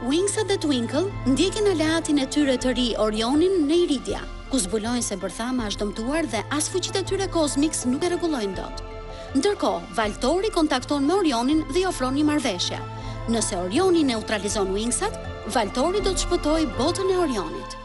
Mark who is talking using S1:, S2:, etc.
S1: Wingsat dhe Twinkle ndjekin aleatin e tyre të ri Orionin në Iridia, ku zbulojnë se bërthama është dëmtuar dhe as fuqitë e tyre kozmik nuk e rregullojnë dot. Ndërkohë, Valtori kontakton me Orionin dhe i ofron një marrëveshje. Nëse Orioni neutralizon Wingsat, Valtori do të shpëtojë botën e Orionit.